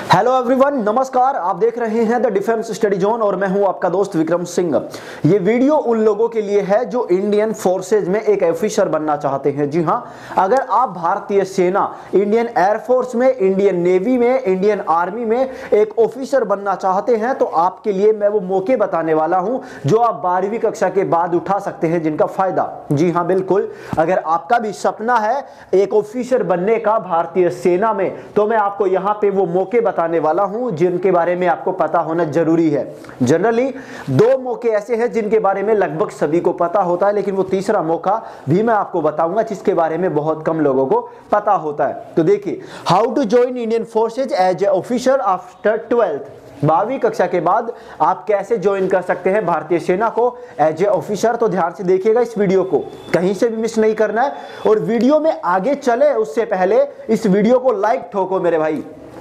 Hello everyone, नमस्कार। आप देख रहे हैं द डिफेंस स्टडी जोन और मैं हूं आपका दोस्त विक्रम सिंह। ये वीडियो उन लोगों के लिए है जो इंडियन फोर्सेज में एक ऑफिसर बनना चाहते हैं। जी हां, अगर आप भारतीय सेना, इंडियन एयरफोर्स में, इंडियन नेवी में, इंडियन आर्मी में एक ऑफिसर बनना चाहते हैं तो आपके लिए मैं वो मौके बताने वाला हूं जो आप 12वीं कक्षा के बाद उठा सकते हैं, जिनका फायदा। जी हां, बिल्कुल। अगर आपका भी सपना है एक ऑफिसर बनने का भारतीय सेना में, तो मैं आपको यहां पे वो मौके बताने वाला हूं जिनके बारे में आपको पता होना जरूरी है। जनरली दो मौके ऐसे हैं जिनके बारे में लगभग सभी को पता होता है, लेकिन वो तीसरा मौका भी मैं आपको बताऊंगा जिसके बारे में बहुत कम लोगों को पता होता है। तो देखिए, how to join Indian forces as a officer after 12th। 12वीं कक्षा के बाद आप कैसे ज्वाइन कर सकते हैं भारतीय सेना को एज ए ऑफिसर। तो ध्यान से देखिएगा इस वीडियो को, कहीं से भी मिस नहीं करना है। और वीडियो में आगे चले उससे पहले इस वीडियो को लाइक ठोको मेरे भाई,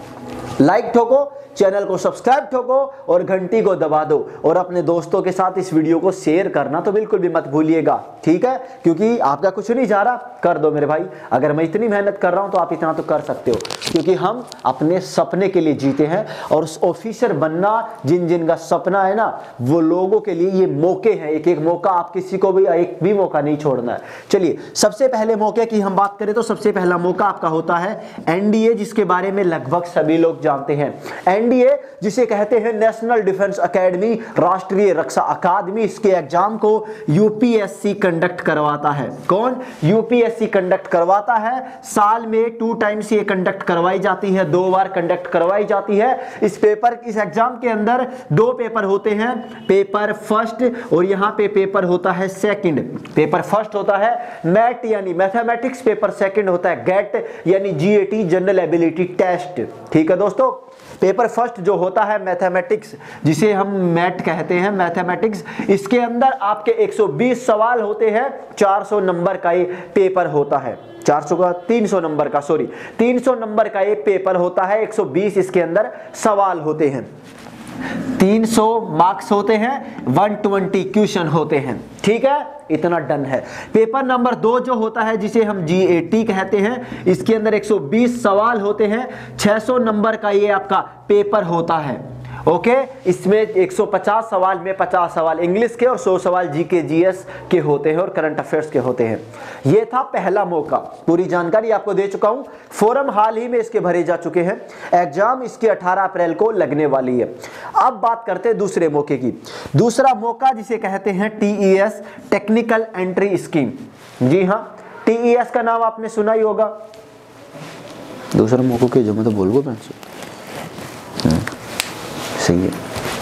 लाइक ठोको, चैनल को सब्सक्राइब ठोको और घंटी को दबा दो और अपने दोस्तों के साथ इस वीडियो को शेयर करना तो बिल्कुल भी मत भूलिएगा, ठीक है? क्योंकि आपका कुछ नहीं जा रहा, कर दो मेरे भाई। अगर मैं इतनी मेहनत कर रहा हूं तो आप इतना तो कर सकते हो, क्योंकि हम अपने सपने के लिए जीते हैं। और उस ऑफिसर बनना जिन जिन का सपना है ना, वो लोगों के लिए ये मौके हैं। एक एक मौका, आप किसी को भी एक भी मौका नहीं छोड़ना है। चलिए, सबसे पहले मौके की हम बात करें तो सबसे पहला मौका आपका होता है एनडीए, जिसके बारे में लगभग सभी लोग जानते हैं। एनडीए जिसे कहते हैं नेशनल डिफेंस एकेडमी, राष्ट्रीय रक्षा अकादमी, इसके एग्जाम को यूपीएससी कंडक्ट करवाता है। कौन? यूपीएससी कंडक्ट करवाता है। साल में 2 टाइम्स ये कंडक्ट करवाई जाती है, 2 बार कंडक्ट करवाई जाती है। इस एग्जाम के अंदर 2 पेपर होते हैं, पेपर फर्स्ट और यहां पे पेपर होता है सेकंड। पेपर फर्स्ट होता है मैट यानी मैथमेटिक्स, पेपर सेकंड होता है गेट यानी जीएटी, जनरल एबिलिटी टेस्ट। ठीक है दोस्तों, पेपर फर्स्ट जो होता है मैथमेटिक्स, जिसे हम मैट कहते हैं, मैथमेटिक्स, इसके अंदर आपके 120 सवाल होते हैं। 400 नंबर का ये पेपर होता है। 300 नंबर का, सॉरी 300 नंबर का ये पेपर होता है। 120 इसके अंदर सवाल होते हैं, 300 मार्क्स होते हैं, 120 क्वेश्चन होते हैं। ठीक है, इतना डन है। पेपर नंबर 2 जो होता है, जिसे हम जीएटी कहते हैं, इसके अंदर 120 सवाल होते हैं। 600 नंबर का ये आपका पेपर होता है। ओके, इसमें 150 सवाल में 50 सवाल इंग्लिश के और 100 सवाल जीके जीएस के होते हैं और करंट अफेयर्स के होते हैं। ये था पहला मौका, पूरी जानकारी आपको दे चुका हूं। फॉर्म हाल ही में इसके भरे जा चुके हैं। एग्जाम इसके 18 अप्रैल को लगने वाली है। अब बात करते हैं दूसरे मौके की। दूसरा मौका जिसे कहते हैं टीईएस, टेक्निकल एंट्री स्कीम। जी हां, टीईएस का नाम आपने सुना ही होगा। दूसरा मौका के जो मैं तो बोल गो सही है।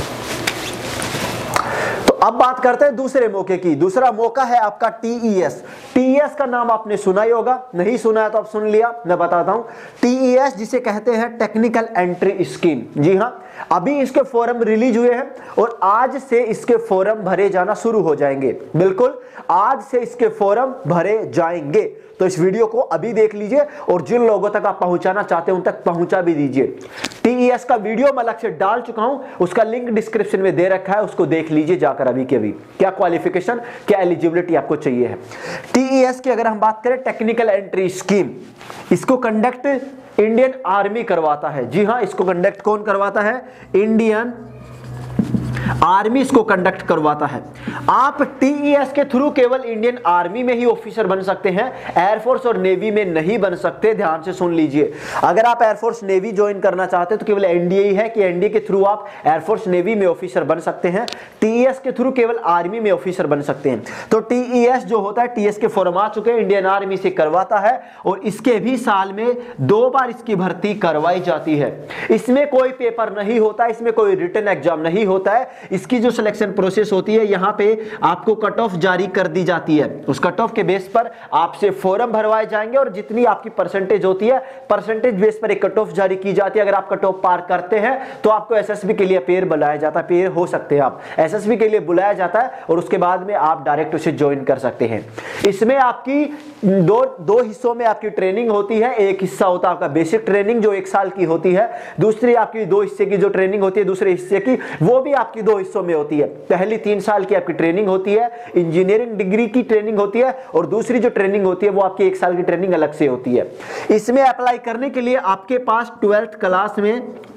तो अब बात करते हैं दूसरे मौके की। दूसरा मौका है आपका टीईएस। टीईएस का नाम आपने सुना ही होगा, नहीं सुना है तो अब सुन लिया, मैं बताता हूं। टीईएस जिसे कहते हैं टेक्निकल एंट्री स्कीम। जी हां, अभी इसके फॉर्म रिलीज हुए हैं और आज से इसके फॉर्म भरे जाना शुरू हो जाएंगे। बिल्कुल, आज से इसके फॉर्म भरे जाएंगे। तो इस वीडियो को अभी देख लीजिए और जिन लोगों तक आप पहुंचाना चाहते हैं उन तक पहुंचा भी दीजिए। टीईएस का वीडियो मैं अलग से डाल चुका हूं, उसका लिंक डिस्क्रिप्शन में दे रखा है, उसको देख लीजिए जाकर अभी के अभी। क्या क्वालिफिकेशन, क्या एलिजिबिलिटी आपको चाहिए है। टीईएस की अगर हम बात करें, टेक्निकल एंट्री स्कीम, इसको कंडक्ट इंडियन आर्मी करवाता है। जी हां, इसको कंडक्ट कौन करवाता है? इंडियन आर्मी इसको कंडक्ट करवाता है। आप टीईएस के थ्रू केवल इंडियन आर्मी में ही ऑफिसर बन सकते हैं, एयरफोर्स और नेवी में नहीं बन सकते। ध्यान से सुन लीजिए, अगर आप एयरफोर्स नेवी ज्वाइन करना चाहते हैं तो केवल एनडीए ही है कि एनडीए के थ्रू आप एयरफोर्स नेवी में ऑफिसर बन सकते हैं। टीईएस के थ्रू केवल आर्मी में ऑफिसर बन सकते हैं। तो टीईएस जो होता है, टीईएस के फॉर्म आ चुके हैं, इंडियन आर्मी से करवाता है और इसके भी साल में 2 बार इसकी भर्ती करवाई जाती है। इसमें कोई पेपर नहीं होता, इसमें कोई रिटन एग्जाम नहीं होता है। इसकी जो सिलेक्शन प्रोसेस होती है, यहां पे आपको कट ऑफ जारी कर दी जाती है। उस कट ऑफ के बेस पर आपसे फॉर्म भरवाए जाएंगे और जितनी आपकी परसेंटेज होती है, परसेंटेज बेस पर एक कट ऑफ जारी की जाती है। अगर आप कट ऑफ पार करते हैं तो आपको एसएसबी के लिए पेयर बुलाया जाता है, पेयर हो सकते हैं आप, एसएसबी के लिए बुलाया जाता है और उसके बाद में आप डायरेक्ट उसे ज्वाइन कर सकते हैं। इसमें आपकी दो हिस्सों में आपकी ट्रेनिंग होती है। एक हिस्सा होता है आपका बेसिक ट्रेनिंग जो 1 साल की होती है, दूसरी आपकी 2 हिस्से की जो ट्रेनिंग होती है, दूसरे हिस्से की वो भी आपकी 2 हिस्सों में होती है। पहली 3 साल की आपकी ट्रेनिंग होती है, इंजीनियरिंग डिग्री की ट्रेनिंग होती है, और दूसरी जो ट्रेनिंग होती है वो आपकी 1 साल की ट्रेनिंग अलग से होती है। इसमें अप्लाई करने के लिए आपके पास 12th क्लास में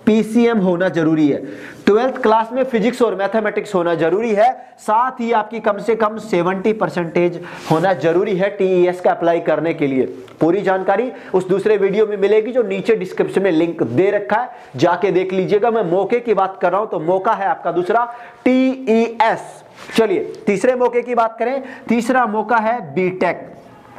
पीसीएम होना जरूरी है। 12th क्लास में फिजिक्स और मैथमेटिक्स होना जरूरी है, साथ ही आपकी कम से कम 70% होना जरूरी है टीईएस का अप्लाई करने के लिए। पूरी जानकारी उस दूसरे वीडियो में मिलेगी जो नीचे डिस्क्रिप्शन में लिंक दे रखा है, जाके देख लीजिएगा। मैं मौके की बात कर रहा हूं तो मौका है आपका दूसरा टीईएस। चलिए तीसरे मौके की बात करें, तीसरा मौका है बीटेक।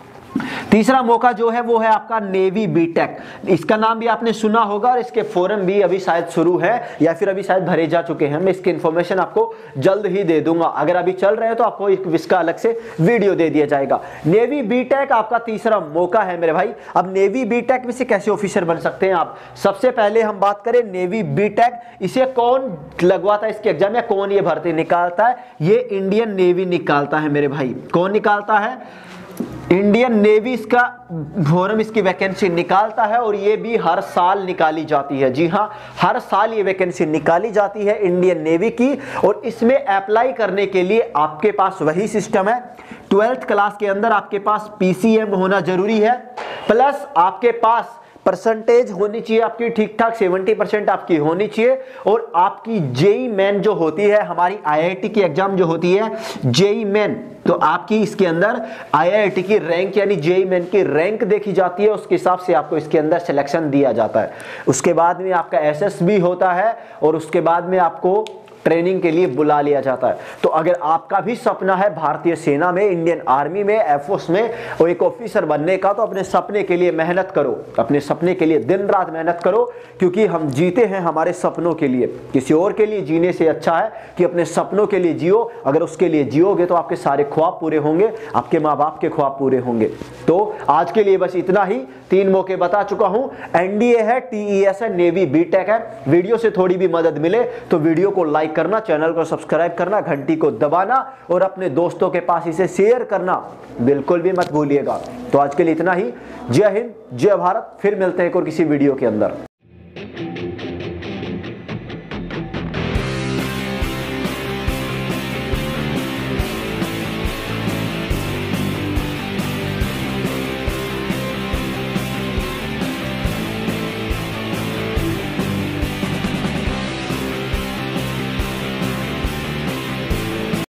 तीसरा मौका जो है वो है आपका नेवी बीटेक। इसका नाम भी आपने सुना होगा और इसके फॉर्म भी अभी शायद शुरू है या फिर अभी शायद भरे जा चुके हैं। मैं इसकी इंफॉर्मेशन आपको जल्द ही दे दूंगा, अगर अभी चल रहे हैं तो आपको इसका अलग से वीडियो दे दिया जाएगा। नेवी बीटेक आपका तीसरा मौका है मेरे भाई। अब नेवी बीटेक में से कैसे ऑफिसर बन सकते हैं आप? सबसे पहले हम बात करें नेवी बीटेक, इसे कौन लगवाता है इसके एग्जाम, या कौन ये भर्ती निकालता है? ये इंडियन नेवी निकालता है मेरे भाई। कौन निकालता है? इंडियन नेवी इसका फॉर्म, इसकी वैकेंसी निकालता है और ये भी हर साल निकाली जाती है। जी हाँ, हर साल ये वैकेंसी निकाली जाती है इंडियन नेवी की। और इसमें अप्लाई करने के लिए आपके पास वही सिस्टम है, 12th क्लास के अंदर आपके पास पीसीएम होना जरूरी है, प्लस आपके पास परसेंटेज होनी चाहिए आपकी ठीक ठाक 70% आपकी होनी चाहिए। और आपकी जेई मेन जो होती है, हमारी आईआईटी की एग्जाम जो होती है जेई मेन, तो आपकी इसके अंदर आईआईटी की रैंक यानी जेई मेन की रैंक देखी जाती है, उसके हिसाब से आपको इसके अंदर सिलेक्शन दिया जाता है। उसके बाद में आपका एसएस भी होता है और उसके बाद में आपको ट्रेनिंग के लिए बुला लिया जाता है। तो अगर आपका भी सपना है भारतीय सेना में, इंडियन आर्मी में, एयरफोर्स में और एक ऑफिसर बनने का, तो अपने सपने के लिए मेहनत करो, अपने सपने के लिए दिन रात मेहनत करो, क्योंकि हम जीते हैं हमारे सपनों के लिए। किसी और के लिए जीने से अच्छा है कि अपने सपनों के लिए जियो। अगर उसके लिए जियोगे तो आपके सारे ख्वाब पूरे होंगे, आपके माँ बाप के ख्वाब पूरे होंगे। तो आज के लिए बस इतना ही, 3 मौके बता चुका हूं। एनडीए है, टीईएस है, नेवी बीटेक है। वीडियो से थोड़ी भी मदद मिले तो वीडियो को लाइक करना, चैनल को सब्सक्राइब करना, घंटी को दबाना और अपने दोस्तों के पास इसे शेयर करना बिल्कुल भी मत भूलिएगा। तो आज के लिए इतना ही। जय हिंद, जय भारत। फिर मिलते हैं एक और किसी वीडियो के अंदर।